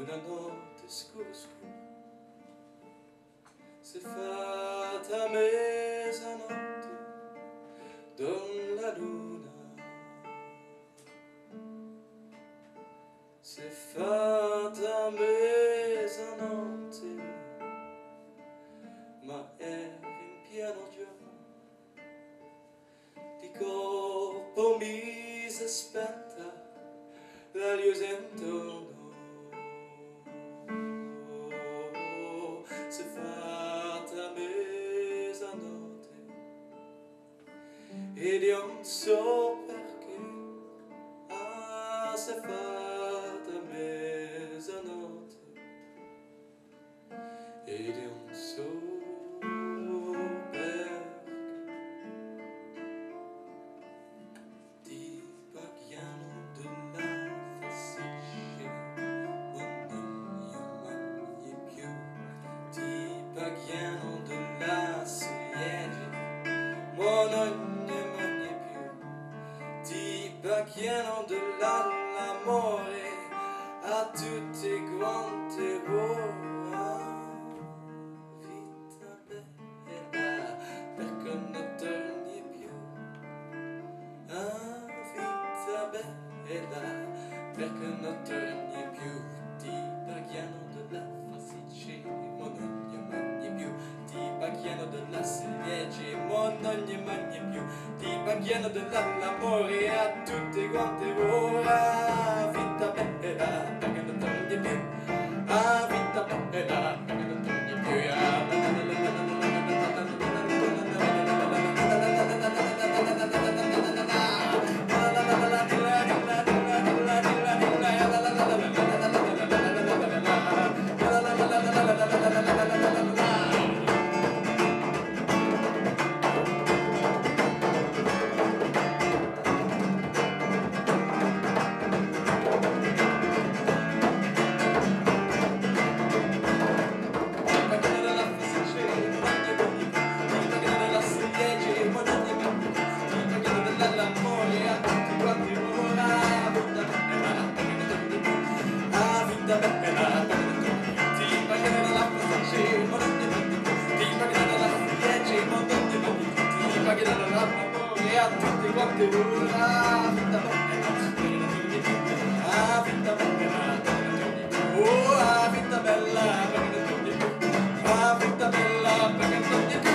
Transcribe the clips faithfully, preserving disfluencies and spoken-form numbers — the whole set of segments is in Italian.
una notte scura scura s'è fatta mezzanotte don la luna, s'è fatta mezzanotte ma era in pieno giorno, di colpo mi si spenta la luce intorno. S'è fatta mezzanotte ed io non so perché. Ah, s'è fatta mezzanotte ed io non so perché. Ti paghiamo della facile, ma non io mangi più. Ti paghiamo della ciliegia, ma non ne mangi più. Ti paghiamo dell'amore a tutte quante ora. Vita bella, perché non torni più. Ah, vita bella, perché non torni più. Ti paghiamo della facile, ma non ne mangi più. Ti paghiamo della ciliegia, ma non ne mangi più. Ti paghiamo dell'amore a tutte quante ora. Vita bella, perché non torni più. Ah, vita bella, perché non torni più. A tutti quanti ora, vita bella, ah, vita bella, oh, ah, vita bella, perché non torni più, ah, vita bella, perché non torni più.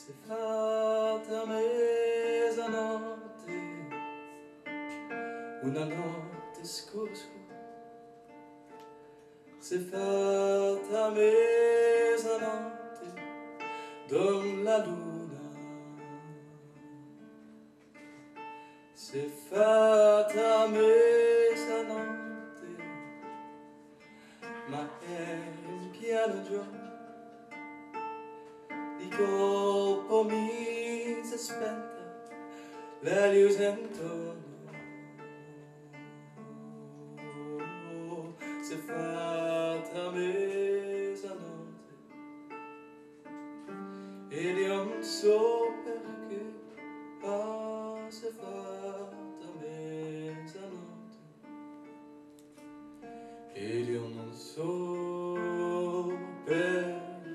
s'è fatta mezzanotte, una notte scura scura, s'è fatta mezzanotte, don la luna, s'è fatta mezzanotte, ma è il piano giù. Di colpo mi si è spenta la luce intorno, si è fatta mezzanotte ed io non so perché, ah, si è fatta mezzanotte ed io non so perché.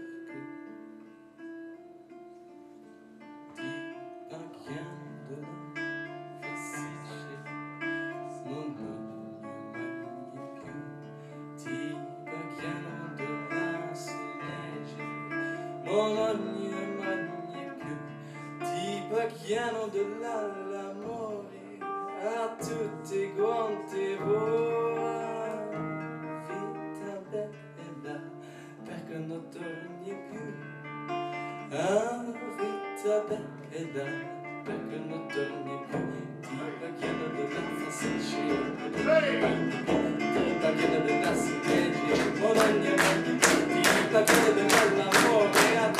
Non ogni magni più ti paghiano dell'amore a tutti quanti voi. Vita bella, perché non torni più. Ah, vita bella, perché non torni più. Ti paghiano della facilità, ti paghiano della silencio, non ogni magni più ti paghiano dell'amore.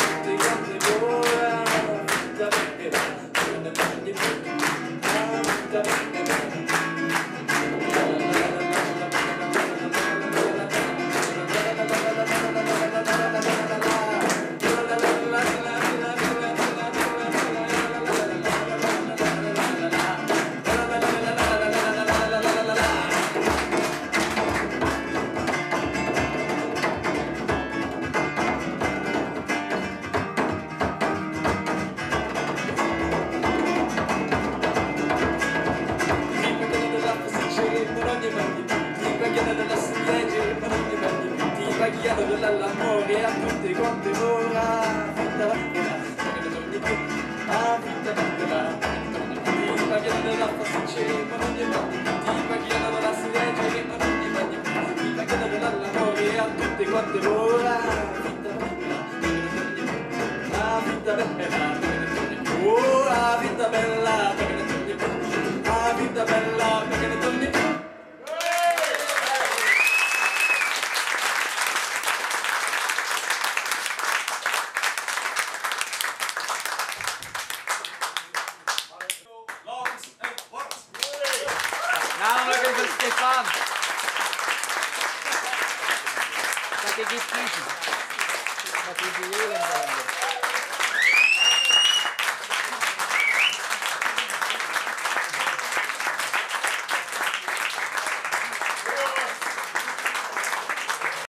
Paghiano dell'amore a tutti quanti ora. Vita bella, perché non torni più. Ah, vita bella, ti paghiano della pasticceria, ma non gli mandi più. Ti paghiano della silencio, ma non gli mandi più. Ti paghiano dell'amore a tutti quanti ora. Vita bella, perché non torni più. Ah, vita bella, perché non torni più. Oh, ah, vita bella, perché non torni più. Ah, vita bella, perché non torni più. Namen für Stefan. Da geht es nicht. Da geht es